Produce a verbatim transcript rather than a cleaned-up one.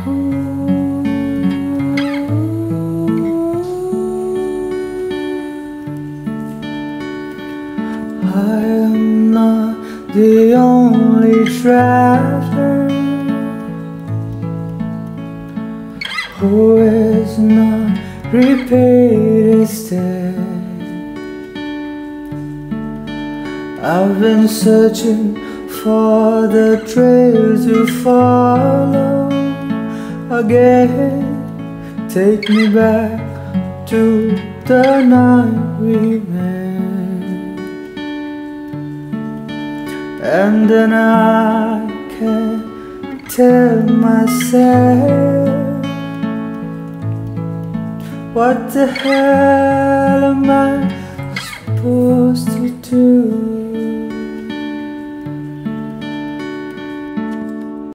I am not the only traveler who is not repaid his debt. I've been searching for the trail to follow again. Take me back to the night we met. And then I can tell myself, what the hell am I supposed to do?